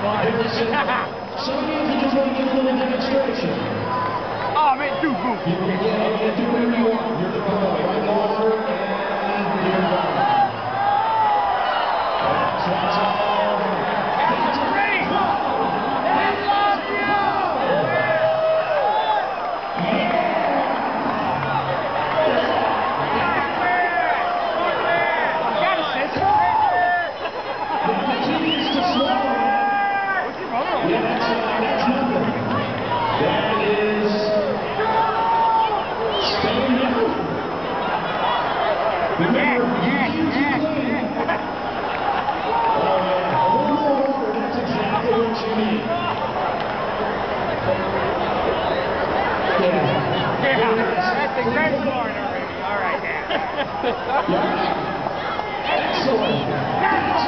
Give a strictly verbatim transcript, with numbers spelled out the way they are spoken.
Sonya, if you just want to give a little demonstration. Oh, man, dude, move. You can get out and do whatever you want. You're the pro. Right over and you're done. That's, that's all. That's great. They love you. Got a sister? The key is to slow. What's your mother? Yeah, that's, uh, that's nothing. That is staying down. Remember, Yeah, you use yeah, your plane. yeah. Oh, yeah. A little more water, that's exactly what you need. Yeah. Yeah, that's a great corner already. All right, yeah. Yeah. Excellent.